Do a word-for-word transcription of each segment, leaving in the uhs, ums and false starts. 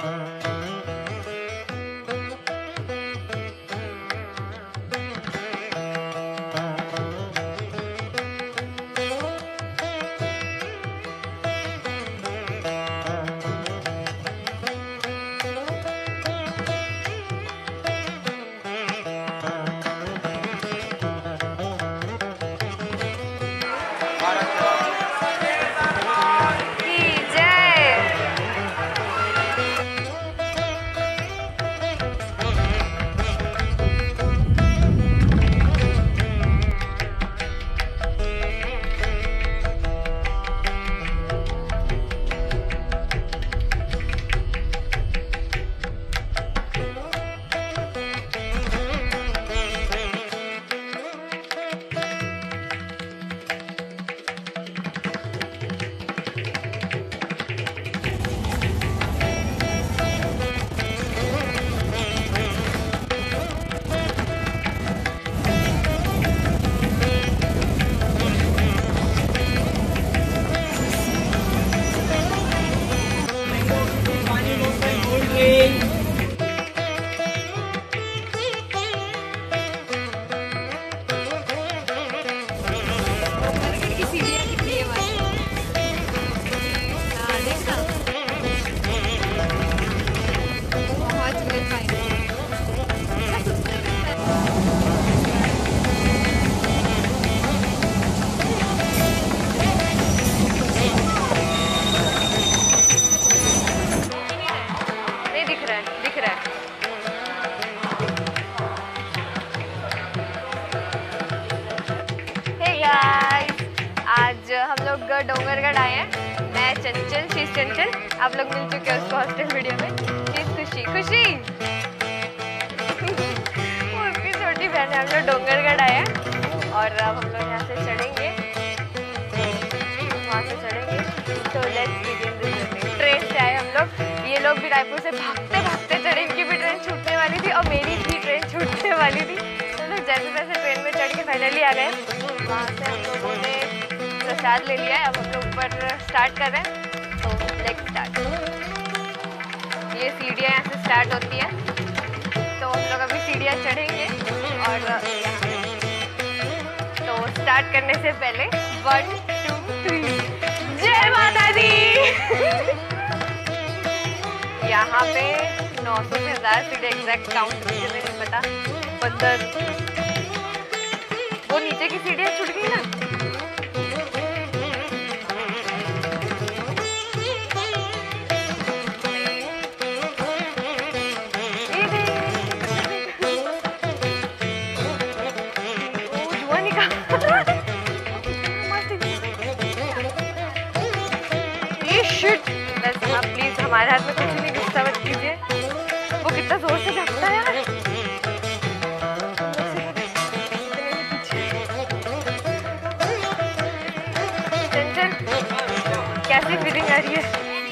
आज हम लोग डोंगरगढ़ आए हैं। मैं चंचल, शीश चंचल, आप लोग मिल चुके हैं उसको हॉस्टल वीडियो में। शीश खुशी खुशी वो उसकी छोटी बहन है। हम लोग डोंगरगढ़ आए हैं और अब हम लोग यहाँ से चढ़ेंगे, वहाँ से चढ़ेंगे। तो let's begin this journey. Train से आए हम लोग। ये लोग भी रायपुर से भागते भागते चढ़े। इनकी भी ट्रेन छूटने वाली थी और मेरी भी ट्रेन छूटने वाली थी। हम लोग जैसे तैसे ट्रेन में चढ़ के फाइनली आ गए। वहाँ से हम लोगों ने प्रसाद ले लिया है। अब हम लोग ऊपर स्टार्ट कर रहे हैं। तो लेट्स स्टार्ट। ये सीढ़ियाँ यहाँ से स्टार्ट होती है। तो हम लोग अभी सीढ़ियाँ चढ़ेंगे और तो स्टार्ट करने से पहले वन टू थ्री जय माता दी। यहाँ पे नौ सौ से हज़ार सीढ़ी, एग्जैक्ट काउंट मुझे नहीं पता। पंद्रह वो नीचे की सीढ़ियाँ छूट गई ना। बस हाँ प्लीज हमारे हाथ में कुछ नहीं, गुस्सा मत कीजिए। वो कितना जोर से झपटा है यार। चंचल कैसी फीलिंग आ रही है?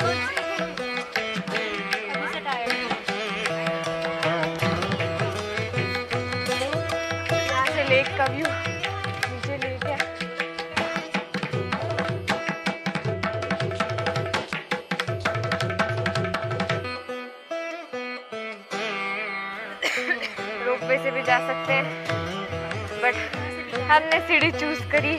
यहाँ से लेक का व्यू, नीचे लेक है। रोपवे से भी जा सकते हैं बट हमने सीढ़ी चूज करी।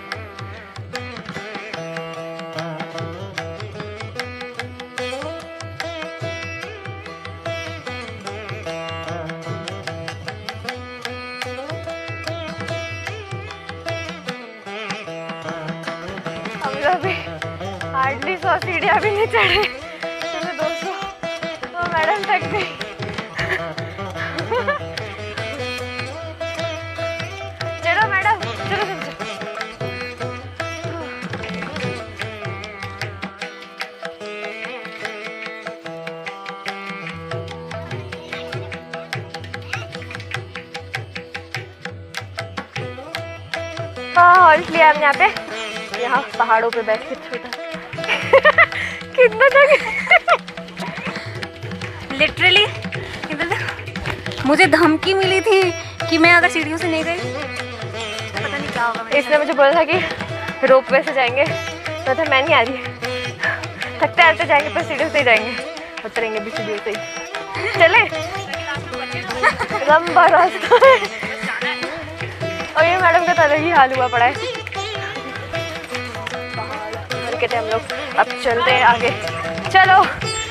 हम लोग भी हार्डली सौ सीढ़ियाँ भी नहीं चढ़े। चलो दो सौ। तो मैडम थक गई। चलो मैडम, चलो चलो हाँ हॉल्ट लिया हम यहाँ पे। यहाँ पहाड़ों पे बैठ के छोटा कितना तक लिटरली मुझे धमकी मिली थी कि मैं अगर सीढ़ियों से नहीं गई पता नहीं क्या होगा। इसने मुझे बोला था कि रोपवे से जाएंगे, तो था मैं नहीं आ रही, थकते आते जाएंगे पर सीढ़ियों से ही जाएंगे। उतरेंगे भी सीढ़ियों से ही। चले लंबा रास्ता है और ये मैडम का तो अलग ही हाल हुआ पड़ा है। कहते हम लोग अब चलते हैं आगे। चलो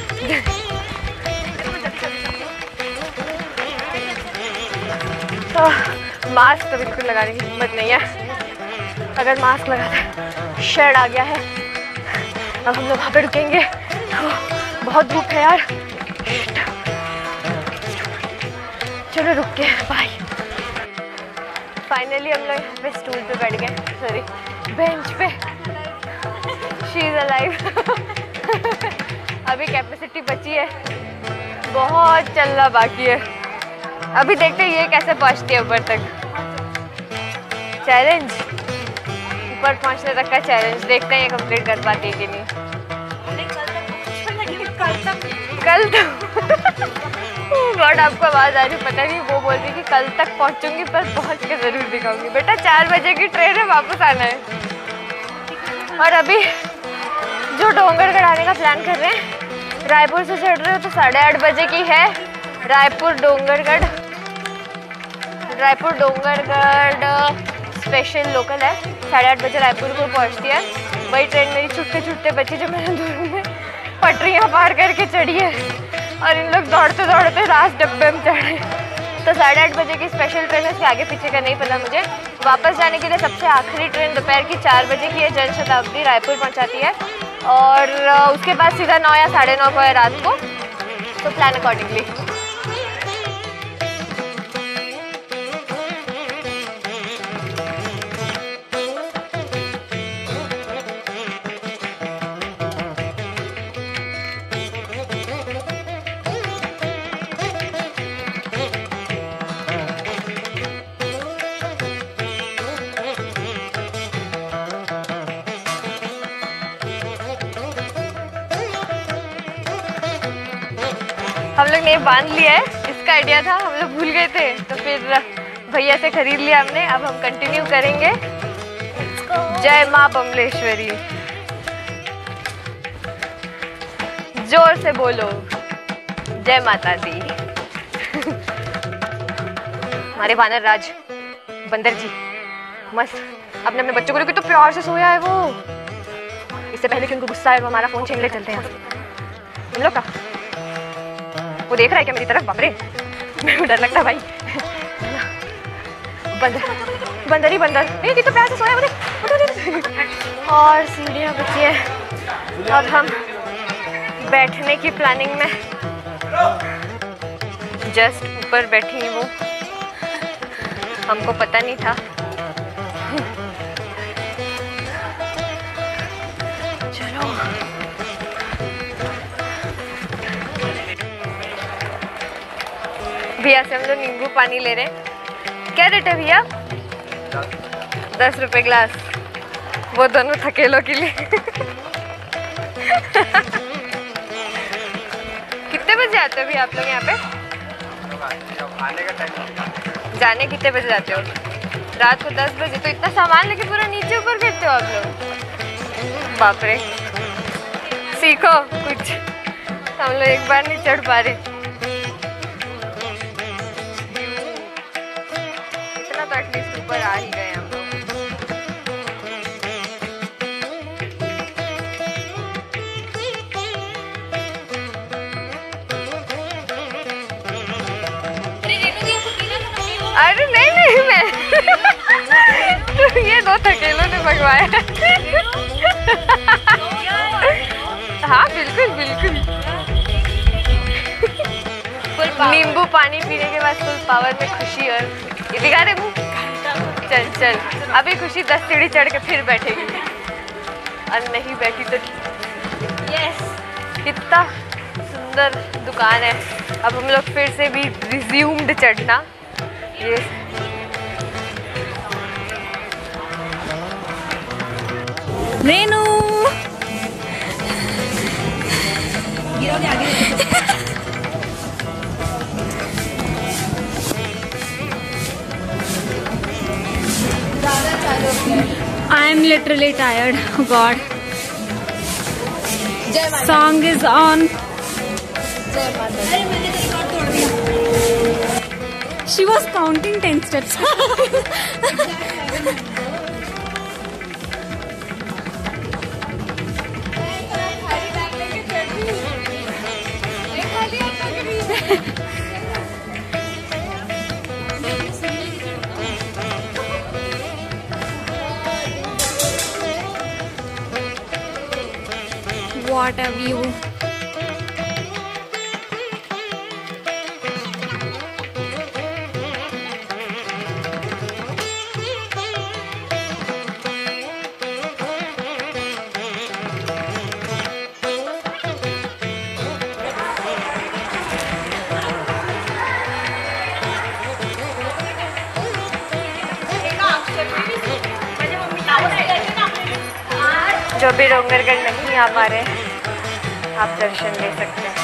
तो मास्क तो बिल्कुल लगाने की हिम्मत नहीं है। अगर मास्क लगाते शेड आ गया है। अब हम लोग वहाँ पे रुकेंगे। बहुत धूप है यार। चलो रुक के बाय। फाइनली हम लोग यहाँ पे स्टूल पे बैठ गए, सॉरी बेंच पे। She is alive. अभी कैपेसिटी बची है, बहुत चलना बाकी है। अभी देखते हैं ये कैसे पहुँचती है ऊपर तक। चैलेंज ऊपर पहुँचने तक का चैलेंज, देखते हैं ये कंप्लीट कर पाती है कि नहीं। कल तक गॉड आपको आवाज़ आ रही, पता नहीं वो बोल रही कि कल तक पहुँचूंगी पर पहुँच के ज़रूर दिखाऊंगी। बेटा चार बजे की ट्रेन है, वापस आना है। और अभी जो डोंगरगढ़ आने का प्लान कर रहे हैं, रायपुर से चढ़ रहे हो तो साढ़े आठ बजे की है रायपुर डोंगरगढ़। रायपुर डोंगरगढ़ स्पेशल लोकल है, साढ़े आठ बजे रायपुर को पहुंचती है। वही ट्रेन मेरी छुट्टे छुट्टे बची जो मैंने दूर में पटरियाँ पार करके चढ़ी है और इन लोग दौड़ते दौड़ते लास्ट डब्बे में चढ़े। तो साढ़े आठ बजे की स्पेशल ट्रेन है, इसके आगे पीछे का नहीं पता मुझे। वापस जाने के लिए सबसे आखिरी ट्रेन दोपहर की चार बजे की है, जन शताब्दी रायपुर पहुंचाती है। और उसके बाद सीधा नौ या साढ़े नौ को है रात को, तो प्लान अकॉर्डिंगली। हम लोग ने बांध लिया है, इसका आइडिया था, हम लोग भूल गए थे तो फिर भैया से खरीद लिया हमने। अब हम कंटिन्यू करेंगे। जय माँ बमलेश्वरी, जोर से बोलो जय माता दी। हमारे वानर राज बंदर जी मस्त अपने अपने बच्चों को लेकर तो प्यार से सोया है वो। इससे पहले कि उनको गुस्सा है वो हमारा फोन छीन ले चलते हैं हम लोग का। वो देख रहा है क्या मेरी तरफ? बाप रे मेरे को डर लगता है भाई। बंदर बंदर ही बंदर, नहीं कितना प्यार से सोया मुझे। और सीढ़ियाँ बची है। अब हम बैठने की प्लानिंग में, जस्ट ऊपर बैठी है वो, हमको पता नहीं था। चलो भैया से हम लोग नींबू पानी ले रहे हैं। क्या रेट है भैया? दस रुपए ग्लास, वो दोनों थकेलों के लिए। कितने बजे आते हो भैया आप लोग यहाँ पे? आने का टाइम। जाने कितने बजे जाते हो? रात को दस बजे। तो इतना सामान लेके पूरा नीचे ऊपर करते हो आप लोग? बाप रे, सीखो कुछ, हम लोग एक बार नहीं चढ़ पा रहे। तो एटलीस्ट ऊपर आ ही गए हम लोग। अरे नहीं नहीं मैं तो ये दो थकेलों ने मंगवाया। हाँ बिल्कुल बिल्कुल। नींबू पानी पीने के बाद फुल पावर में खुशी। और ये दिखा रहे मुँह। चल चल अभी खुशी दस सीढ़ी चढ़ के फिर बैठेगी और नहीं बैठी तो यस। कितना सुंदर दुकान है। अब हम लोग फिर से भी रिज्यूम्ड चढ़ना। ये Renu I am literally tired. God. Song is on. She was counting ten steps. What a view. जो भी डोंगरगढ़ नहीं आ पा रहे आप दर्शन ले सकते हैं।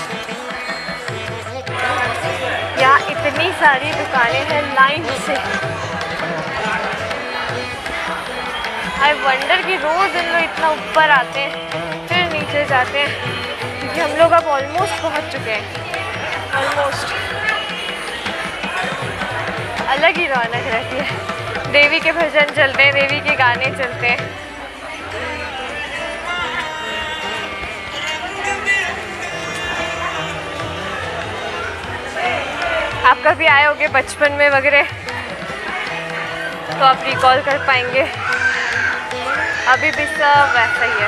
यहाँ इतनी सारी दुकानें हैं लाइन से। आई वंडर कि रोज़ इन लोग इतना ऊपर आते हैं फिर नीचे जाते हैं, क्योंकि हम लोग अब ऑलमोस्ट पहुँच चुके हैं। ऑलमोस्ट अलग ही रौनक रहती है। देवी के भजन चलते हैं, देवी के गाने चलते हैं। आप कभी आए होंगे बचपन में वगैरह तो आप रिकॉल कर पाएंगे। अभी भी सब वैसा ही है।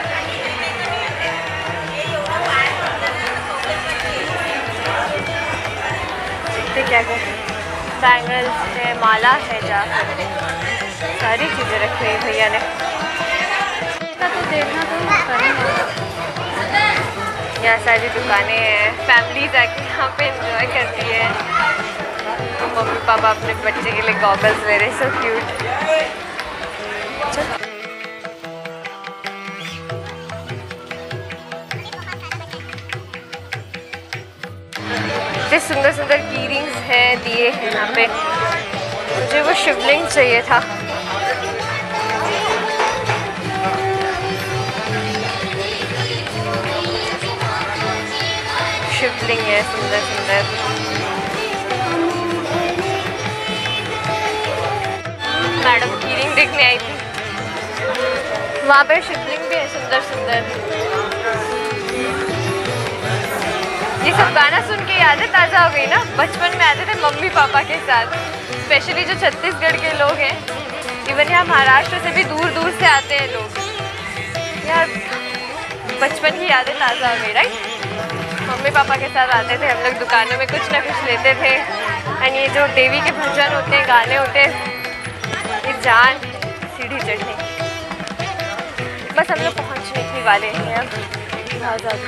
देखते क्या क्या बैंगल्स है, माला है, जा सारी चीज़ें रखी हुई भैया ने। तो देखना तो करेंगे। यहाँ सारी दुकानें हैं, फैमिलीज आके यहाँ पे एंजॉय करती है। तो मम्मी पापा अपने बच्चे के लिए गॉगल्स ले रहे, सो क्यूट। इतने सुंदर सुंदर की रिंग्स हैं, दिए हैं यहाँ पे। मुझे वो शिवलिंग चाहिए था। शिवलिंग है सुंदर सुंदर। मैडम की रिंग देखने आई थी, वहाँ पे शिवलिंग भी है सुंदर सुंदर। ये सब गाना सुन के यादें ताज़ा हो गई ना। बचपन में आते थे मम्मी पापा के साथ, स्पेशली जो छत्तीसगढ़ के लोग हैं। इवन यहाँ महाराष्ट्र से भी दूर दूर से आते हैं लोग। यार बचपन की यादें ताज़ा हो गई, राइट। मम्मी पापा के साथ आते थे हम लोग, दुकानों में कुछ ना कुछ लेते थे। एंड ये जो देवी के भजन होते हैं, गाने होते हैं, ये जान सीढ़ी चढ़ने। बस हम लोग पहुँचने ही वाले हैं अब आज़ाद।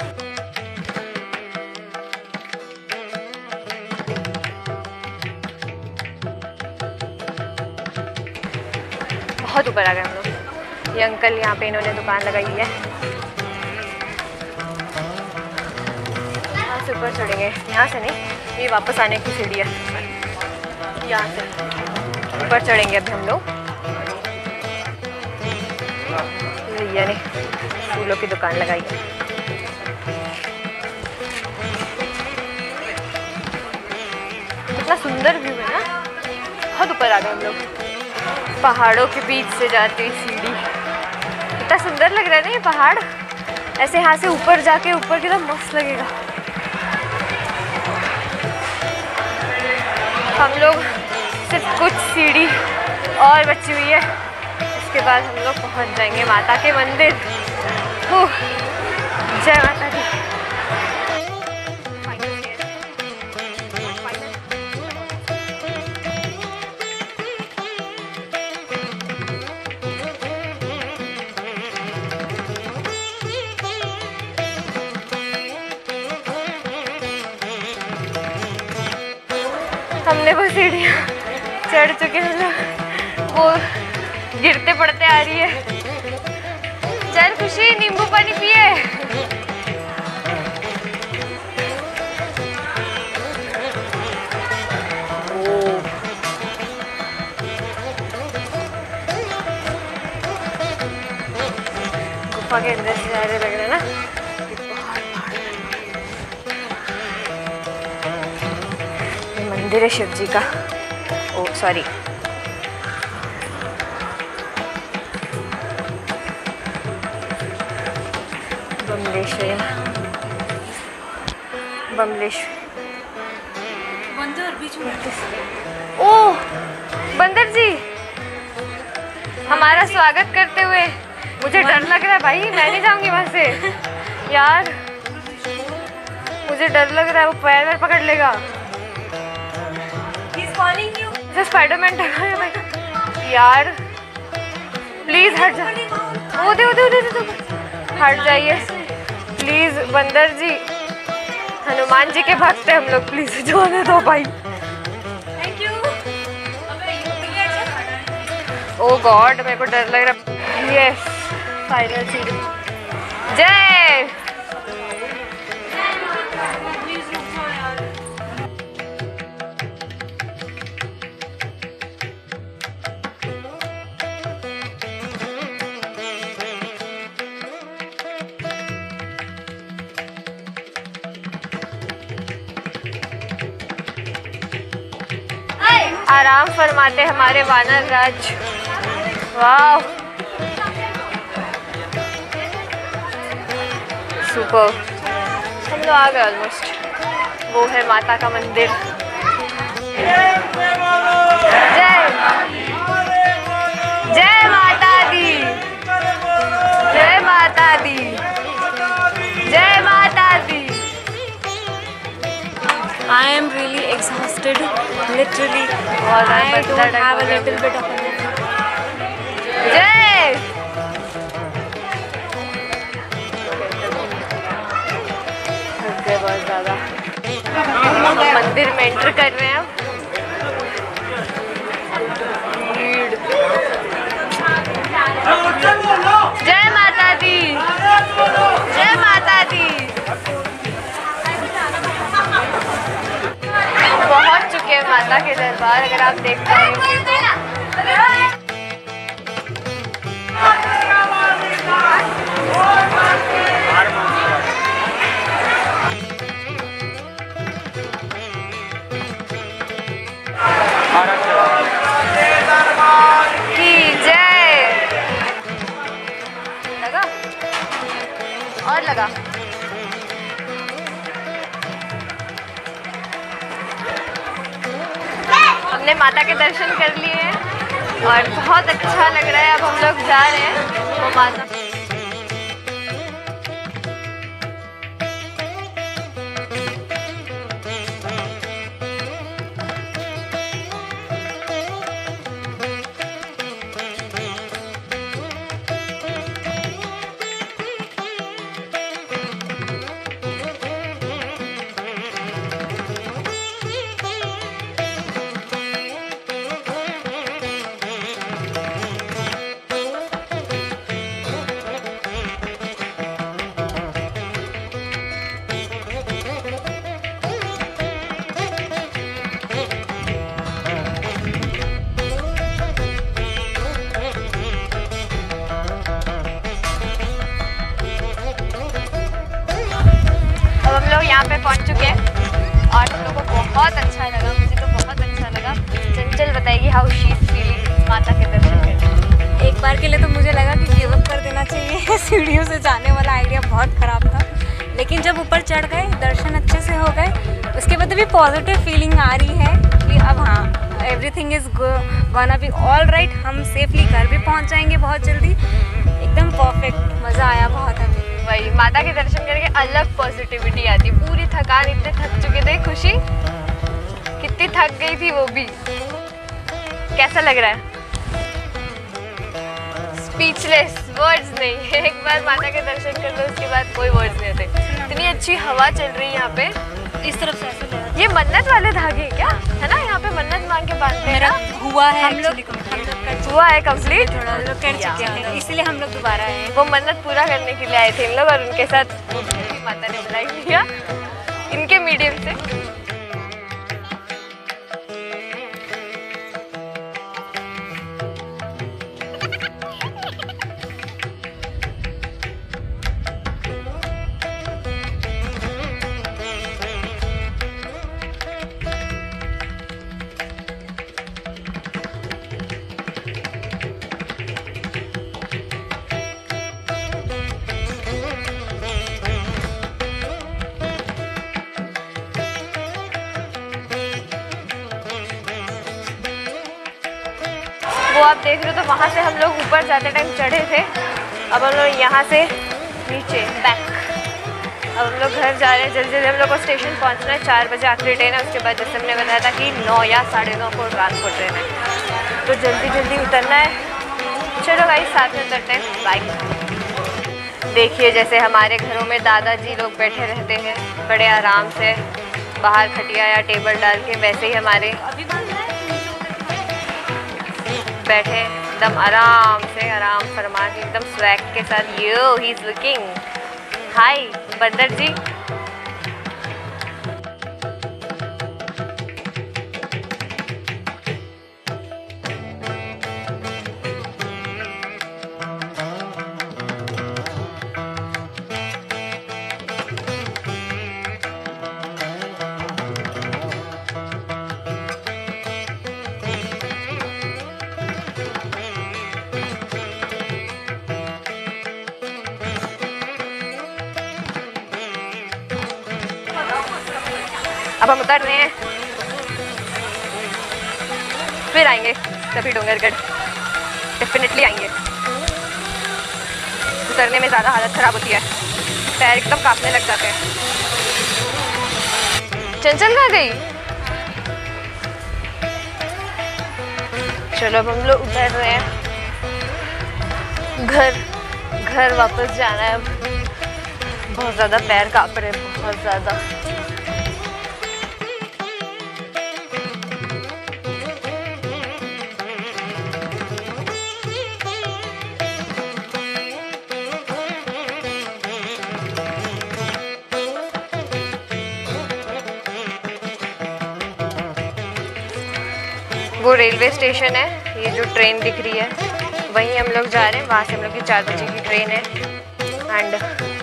बहुत ऊपर आ गए हम लोग। ये अंकल यहाँ पे इन्होंने दुकान लगाई है। यहाँ से ऊपर चढ़ेंगे, यहाँ से नहीं, ये वापस आने की सीढ़ी है। यहाँ से ऊपर चढ़ेंगे अभी हम लोग। भैया ने फूलों की दुकान लगाई है। कितना सुंदर व्यू है ना। बहुत ऊपर आ गए हम लोग, पहाड़ों के बीच से जाती हुई सीढ़ी। कितना सुंदर लग रहा है ना ये पहाड़। ऐसे यहाँ से ऊपर जाके ऊपर कितना मस्त लगेगा। हम लोग सिर्फ कुछ सीढ़ी और बची हुई है, इसके बाद हम लोग पहुँच जाएंगे माता के मंदिर। जय माता दी। हमने वो सीढ़ियाँ चढ़ चुके हैं लोग, वो गिरते पड़ते आ रही है। चल खुशी, नींबू पानी पिए। गुफा के अंदर से जा रहे लग रहे ना। मंदिर है शिव जी का। ओ सॉरी, बमलेश्वरी बमलेश्वरी बंदर बीच में। ओह बंदर जी, हमारा स्वागत करते हुए। मुझे डर लग रहा है भाई, मैं नहीं जाऊंगी वहां से यार, मुझे डर लग रहा है, वो पैर में पकड़ लेगा। जैसे स्पाइडरमैन टका है भाई यार, प्लीज हट जा। ओ दे दे दे दे, हट जाइए प्लीज बंदर जी, हनुमान जी के भक्त हैं हम लोग, प्लीज जाने दो भाई। Thank you. ओ गॉड, मेरे को डर लग रहा। यस फाइनल सीढ़ी। जय आराम फरमाते हमारे वानर राज। वाह सुपर, हम लोग आ गए ऑलमोस्ट। वो है माता का मंदिर। जय जय माता दी, जय माता दी, जय माता दी। I am really exhausted, literally. और I don't have a little bit of energy. जय थक गए बहुत ज़्यादा। हम मंदिर में एंटर कर रहे हैं। जय माता दी, जय माता दी। पहुंच चुके हैं माता के दरबार, अगर आप देख पाएंगे की जय। लगा और लगा। हमने माता के दर्शन कर लिए हैं और बहुत अच्छा लग रहा है। अब हम लोग जा रहे हैं वो माता। यहाँ पे पहुँच चुके हैं और हम लोगों को बहुत अच्छा लगा। मुझे तो बहुत अच्छा लगा। चंचल बताएगी हाउ शी इज फीलिंग माता के दर्शन करके। एक बार के लिए तो मुझे लगा कि गिव अप कर देना चाहिए, सीढ़ियों से जाने वाला आइडिया बहुत ख़राब था, लेकिन जब ऊपर चढ़ गए, दर्शन अच्छे से हो गए, उसके बाद भी पॉजिटिव फीलिंग आ रही है कि अब हाँ everything is gonna be all right. हम सेफली घर भी पहुँच जाएंगे बहुत जल्दी, एकदम परफेक्ट। मज़ा आया बहुत हमें। वही माता के दर्शन करके अलग पॉजिटिविटी आती। पूरी थकान, इतने थक चुके थे, खुशी कितनी थक गई थी वो भी। कैसा लग रहा है? स्पीचलेस, वर्ड्स नहीं। एक बार माता के दर्शन कर लो, उसके बाद कोई वर्ड्स नहीं होते। इतनी अच्छी हवा चल रही है यहाँ पे। इस तरफ से ऐसे ये मन्नत वाले धागे क्या है ना, यहाँ पे मन्नत मांग के बांधते हैं। मेरा हुआ है, हम लोग हम लोग कर हुआ है कंप्लीट, थोड़ा हम लोग कर चुके हैं, इसलिए हम लोग दोबारा आए। वो मन्नत पूरा करने के लिए आए थे इन लोग, और उनके साथ माता ने बुलाई लिया इनके मीडियम से। वो आप देख रहे हो। तो वहाँ से हम लोग ऊपर जाते टाइम चढ़े थे, अब हम लोग यहाँ से नीचे बैक। अब हम लोग घर जा रहे हैं जल्दी जल्दी। हम लोग को स्टेशन पहुँचना है, चार बजे आखिरी ट्रेन है। उसके बाद जैसे हमने बताया था कि नौ या साढ़े नौ को ट्रांसपोर्ट ट्रेन है, तो जल्दी जल्दी उतरना है। चलो भाई साथ में उतरते हैं, बाय। देखिए जैसे हमारे घरों में दादाजी लोग बैठे रहते हैं बड़े आराम से बाहर खटिया या टेबल डाल के, वैसे ही हमारे बैठे एकदम आराम से, आराम फरमा के, एकदम स्वैग के साथ। यो ही इज लुकिंग हाय बंदर जी। अब हम उतर रहे हैं, फिर आएंगे सभी डोंगरगढ़, डेफिनेटली आएंगे। उतरने में ज़्यादा हालत ख़राब होती है, पैर एकदम कांपने लग जाते हैं। चंचल कहाँ गई? चलो अब हम लोग उतर रहे हैं, घर घर वापस जाना है। अब बहुत ज़्यादा पैर कांप रहे हैं, बहुत ज़्यादा। वो रेलवे स्टेशन है, ये जो ट्रेन दिख रही है वहीं हम लोग जा रहे हैं। वहाँ से हम लोग की चार बजे की ट्रेन है। एंड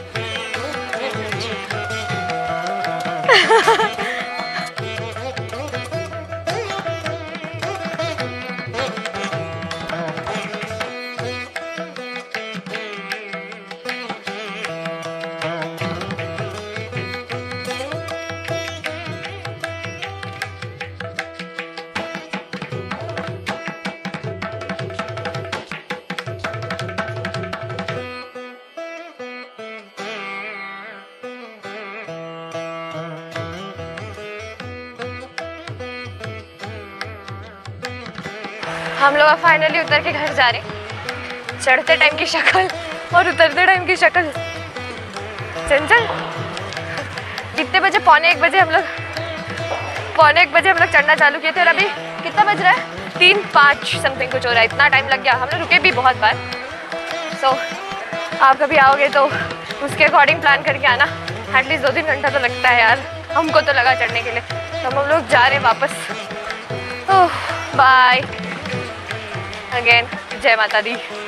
हम लोग फाइनली उतर के घर जा रहे हैं। चढ़ते टाइम की शक्ल और उतरते टाइम की शक्ल। चंचल कितने बजे? पौने एक बजे हम लोग पौने एक बजे हम लोग चढ़ना चालू किए थे और अभी कितना बज रहा है? तीन पाँच समथिंग कुछ हो रहा है। इतना टाइम लग गया, हम लोग रुके भी बहुत बार। सो so, आप कभी आओगे तो उसके अकॉर्डिंग प्लान करके आना। एटलीस्ट दो तीन घंटा तो लगता है यार, हमको तो लगा चढ़ने के लिए। तो हम लोग जा रहे हैं वापस। ओह बाय अगेन, जय माता दी।